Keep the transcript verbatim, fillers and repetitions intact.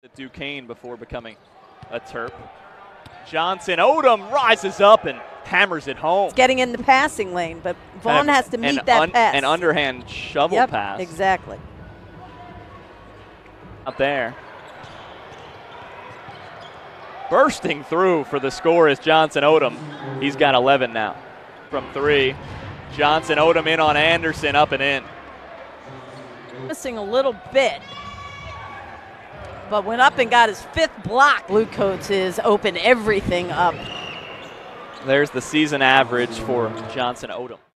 with Duquesne before becoming a Terp. Johnson-Odom rises up and hammers it home. It's getting in the passing lane, but Vaughn and, has to meet that un, pass. An underhand shovel yep, pass. Exactly. Out there. Bursting through for the score is Johnson-Odom. He's got eleven now. From three, Johnson-Odom in on Anderson, up and in. Missing a little bit, but went up and got his fifth block. Blue Coats is open everything up. There's the season average for Johnson-Odom.